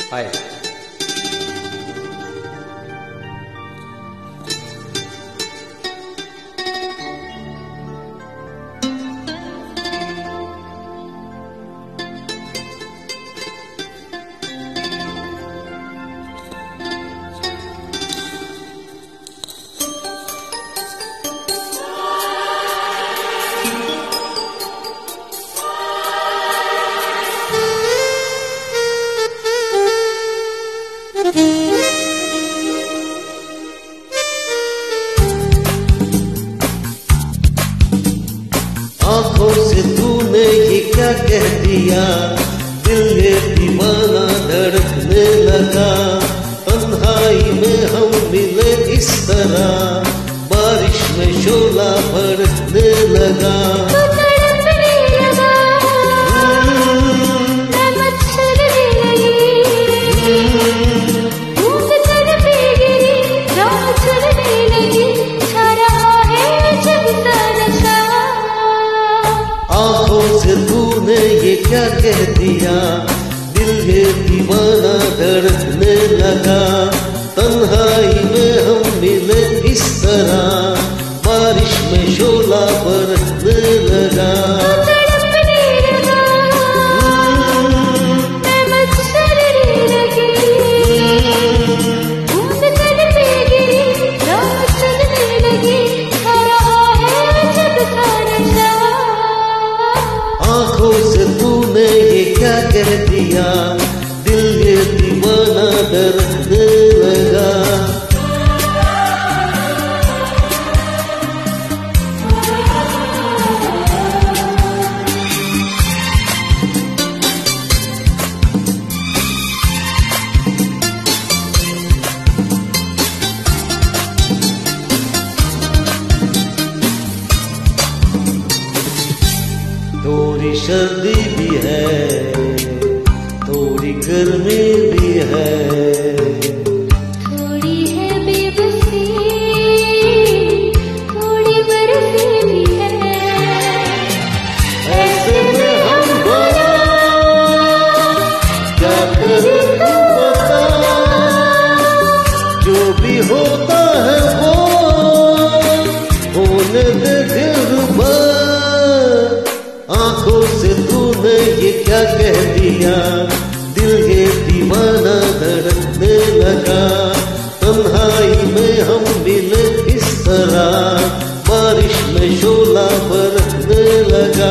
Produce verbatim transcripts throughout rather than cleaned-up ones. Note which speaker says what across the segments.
Speaker 1: हाय।
Speaker 2: आंखों से तूने ये क्या कह दिया, दिल ये दीवाना धड़कने लगा। तन्हाई में हम मिले इस तरह, बारिश में शोला बरसने लगा। तूने ये क्या कह दिया, दिल ये दीवाना धड़कने लगा। तन्हाई में हम मिले इस तरह, बारिश में शोला बरसने लगा। आंखों से तूने ये क्या कह दिया, दिल ये दीवाना धड़कने लगा। थोड़ी सर्दी भी है, थोड़ी गर्मी भी है,
Speaker 3: थोड़ी है बेबसी, थोड़ी बर्फी भी है।
Speaker 2: ऐसे में हम बोला क्या करें तू बता, जो भी होता है वो होने दे दिलरुबा। आंखों से तूने ये क्या कह दिया, दिल ये दीवाना धड़कने लगा। तन्हाई में हम मिले इस तरह, बारिश में शोला बरसने लगा।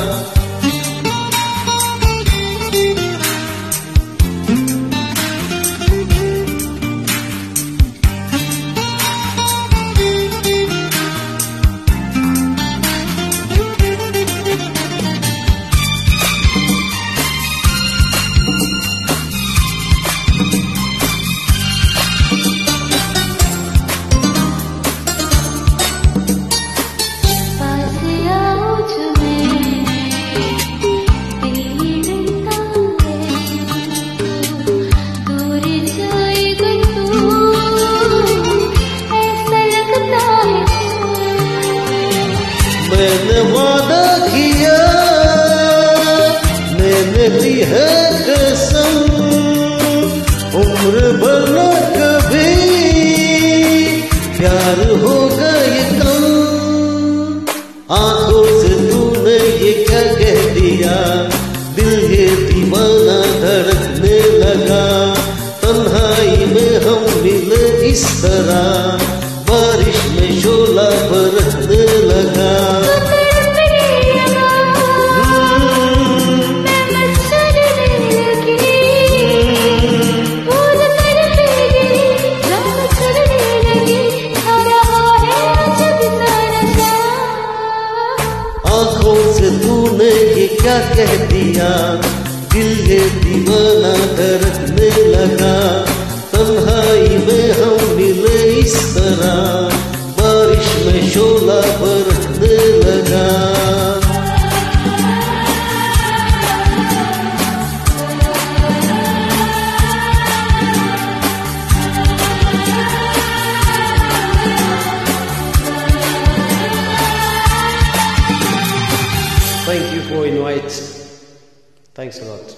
Speaker 2: मैंने वादा किया, मैंने ली है कसम, उम्र भर न कभी प्यार होगा ये कम। आंखों से तूने ये क्या कह दिया, दिल ये दीवाना धड़कने लगा। तन्हाई में हम मिले इस तरह, बारिश में शोला बरसने लगा। आंखों से तूने ये क्या कह दिया, दिल ये दीवाना धड़कने लगा। तन्हाई में हम मिले इस तरह, बारिश में शोला बरसने लगा।
Speaker 1: Thank you for invite. Thanks a lot.